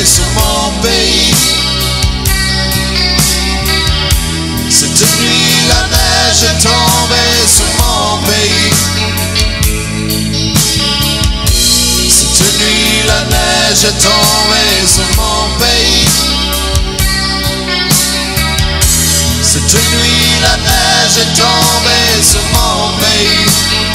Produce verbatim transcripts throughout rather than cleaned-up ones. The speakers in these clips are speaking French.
sur mon pays. Cette nuit la neige est tombée sur mon pays. Cette nuit la neige est tombée sur mon pays. Cette nuit la neige est tombée sur mon pays.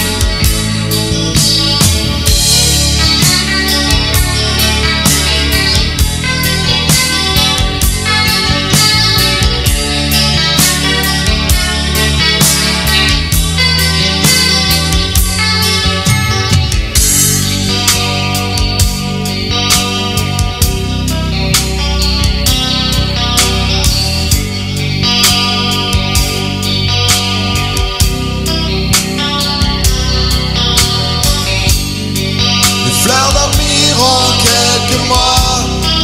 Fleurs dormiront quelques mois.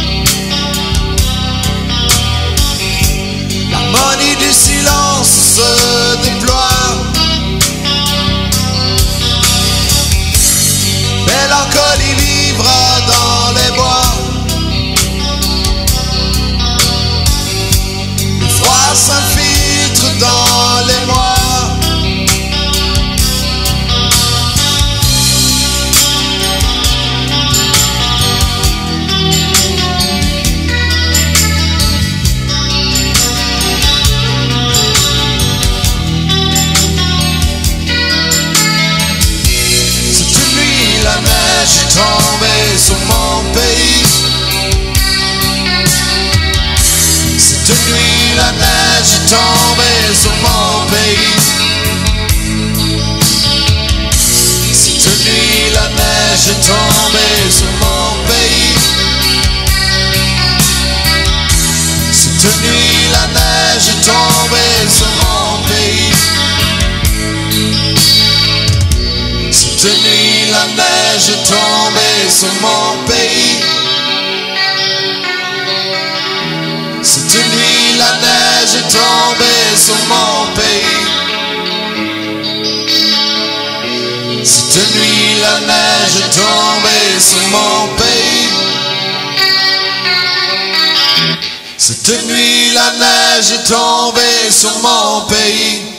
L'harmonie du silence se déploie. Mélancolie vivra dans les bois. Le froid s'infiltre dans les mois. Tombée sur mon pays. Cette nuit la neige est tombée sur mon pays. Cette nuit la neige est tombée sur mon pays. Cette nuit la neige est tombée sur mon pays. Cette nuit la neige est tombée sur mon pays. Cette nuit la neige est tombée sur mon pays. Cette nuit la neige est tombée sur mon pays. Cette nuit la neige est tombée sur mon pays.